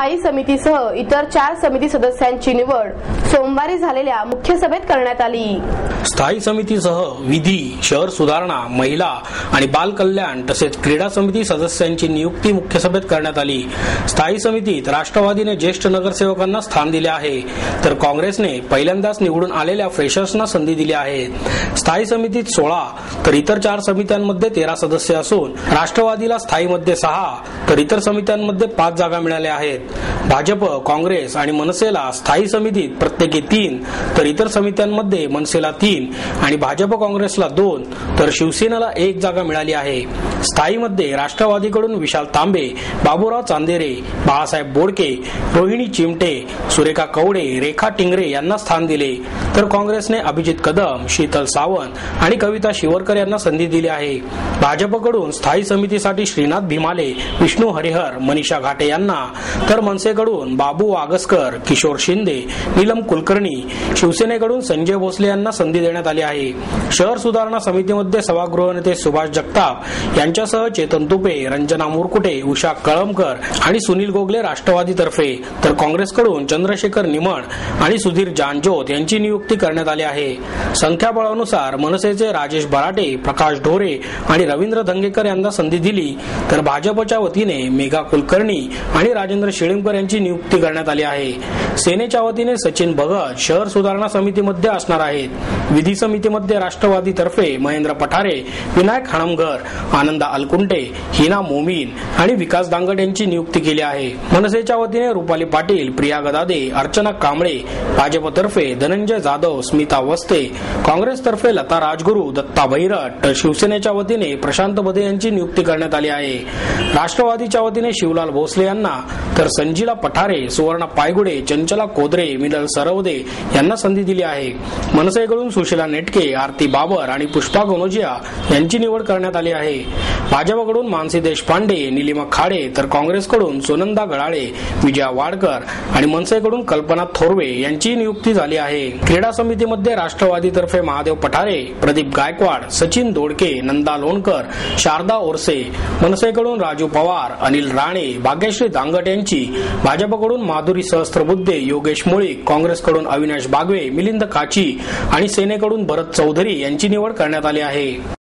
स्थायी समितीसह इतर 4 समिती सदस्यांची निवड सोमवारी झालेल्या मुख्य सभेत करण्यात आली। स्थायी समितीसह विधी, शहर सुधारणा, महिला आणि बाल कल्याण तसेच क्रीडा समिती सदस्यांची नियुक्ती मुख्य सभेत करण्यात आली। स्थायी समितीत राष्ट्रवादीने ज्येष्ठ नगरसेवकांना स्थान दिले आहे, तर काँग्रेसने पहिल्यांदाच निवडून आलेल्या फ्रेशर्सना संधी दिली आहे। स्थायी समितीत 16 तर इतर 4 समित्यांमध्ये 13 सदस्य असून राष्ट्रवादीला स्थायीमध्ये 6 तर इतर समित्यांमध्ये 5 जागा मिळाल्या आहेत। भाजप, काँग्रेस आणि मनसेला स्थायी समितीत प्रत्येकी 3 तर इतर समित्यांमध्ये मनसेला 3 आणि भाजप काँग्रेसला 2 तर शिवसेनेला 1 जागा मिळाली आहे। स्थायीमध्ये राष्ट्रवादीकडून विशाल तांबे, बाबूराव चांदेरे, बाळासाहेब बोडके, रोहिणी चिमटे, सुरेखा कवडे, रेखा टिंगरे यांना स्थान दिले, तर काँग्रेसने अभिजित कदम, शीतल सावंत आणि कविता शिवरकर यांना संधी दिली आहे। भाजपकडून स्थायी समितीसाठी श्रीनाथ भीमाले, विष्णू हरिहर, मनीषा घाटे यांना, तर मनसेकडून बाबू वागसकर, किशोर शिंदे, नीलम कुलकर्णी, शिवसेनेकडून संजय भोसले यांना संधी देण्यात आली आहे। शहर सुधारणा समितीमध्ये सभागृह नेते सुभाष जगताप यांच्यासह चेतन तुपे, रंजना मुरकुटे, उषा कळमकर आणि सुनील गोगले राष्ट्रवादीतर्फे, तर काँग्रेसकडून चंद्रशेखर निमण आणि सुधीर जानजोत यांची नियुक्ती करण्यात आली आहे। संख्याबळानुसार मनसेचे राजेश बराटे, प्रकाश ढोरे आणि रवींद्र धंगेकर यांना संधी दिली, तर भाजपच्या वतीने मेघा कुलकर्णी आणि राजेंद्र शिळीमकर यांची नियुक्ती करण्यात आली आहे। सेनेच्या वतीने सचिन भगत शहर सुधारणा समितीमध्ये असणार आहेत। विधी समितीमध्ये राष्ट्रवादीतर्फे महेंद्र पठारे, विनायक हणमगर, आनंदा अलकुंटे, हिना मोमीन आणि विकास दांगट यांची नियुक्ती केली आहे। मनसेच्या वतीने रुपाली पाटील, प्रिया गदादे, अर्चना कांबळे, भाजपतर्फे धनंजय जाधव, स्मिता वस्ते, काँग्रेसतर्फे लता राजगुरू, दत्ता भैरट, तर शिवसेनेच्या वतीने प्रशांत बदे यांची नियुक्ती करण्यात आली आहे। राष्ट्रवादीच्या वतीने शिवलाल भोसले यांना, तर संजीला पठारे, सुवर्णा पायगुडे, चंचला कोदरे, मिनल सरवदे यांना संधी दिली आहे। मनसेकडून सुशीला नेटके, आरती बाबर आणि पुष्पा गणोजिया यांची निवड करण्यात आली आहे। भाजपकडून मानसी देशपांडे, निलिमा खाडे, तर काँग्रेसकडून सोनंदा गळाळे, विजया वाडकर आणि मनसेकडून कल्पना थोरवे यांची नियुक्ती झाली आहे। क्रीडा समितीमध्ये राष्ट्रवादीतर्फे महादेव पठारे, प्रदीप गायकवाड, सचिन दोडके, नंदा लोणकर, शारदा ओरसे, मनसेकडून राजू पवार, अनिल राणे, भाग्यश्री दांगट यांची, भाजपकडून माधुरी सहस्त्रबुद्धे, योगेश मुळीक, काँग्रेसकडून अविनाश बागवे, मिलिंद काची आणि सेनेकडून भरत चौधरी यांची निवड करण्यात आली आहे।